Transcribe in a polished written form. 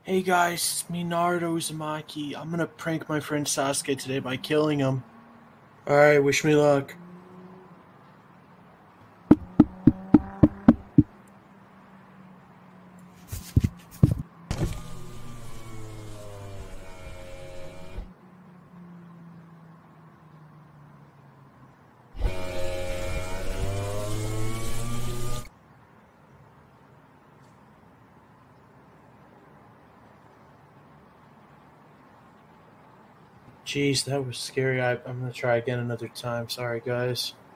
Hey guys, it's me Naruto Uzumaki. I'm gonna prank my friend Sasuke today by killing him. Alright, wish me luck. Jeez, that was scary. I'm gonna try again another time. Sorry guys.